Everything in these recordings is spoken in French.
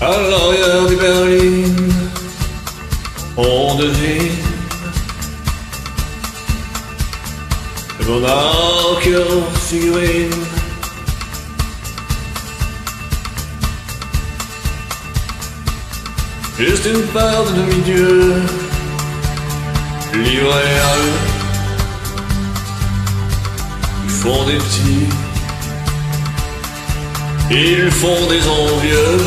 À l'arrière des berlines, on devine le monarque en figurine. Juste une part de demi-dieu livrée à eux. Ils font des petits, ils font des envieux.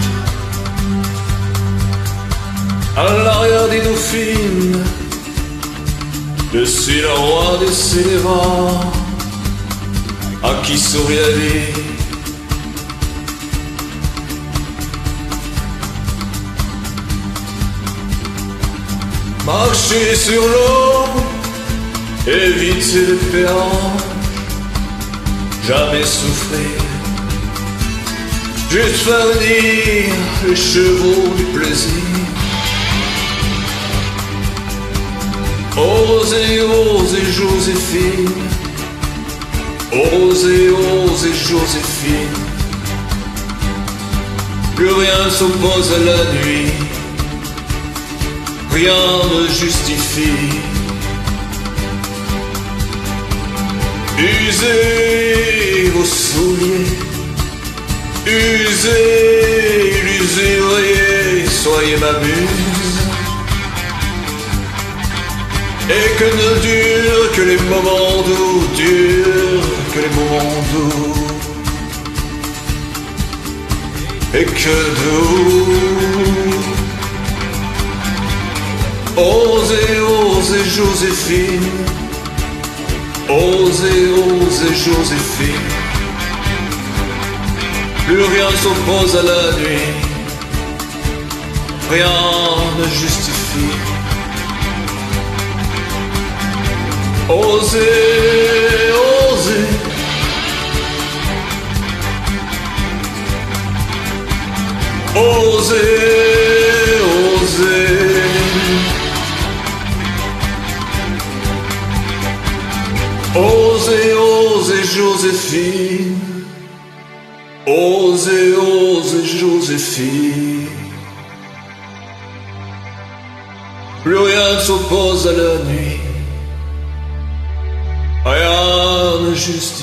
À l'arrière des dauphines, je suis le roi des scélérats, à qui sourit la vie. Marcher sur l'eau, éviter le péage, jamais souffrir, juste faire venir les chevaux du plaisir. Osez, osez Joséphine, osez, osez Joséphine. Plus rien s'oppose à la nuit, rien ne justifie. Usez vos souliers, usez l'usurier, soyez ma muse. Et que ne durent que les moments doux, durent que les moments doux. Et que doux. Osez, osez Joséphine, osez, osez Joséphine. Plus rien s'oppose à la nuit, rien ne justifie. Osez, osez. Osez, osez. Osez, osez Joséphine, osez, osez Joséphine. Plus rien ne s'oppose à la nuit, rien ne justifie.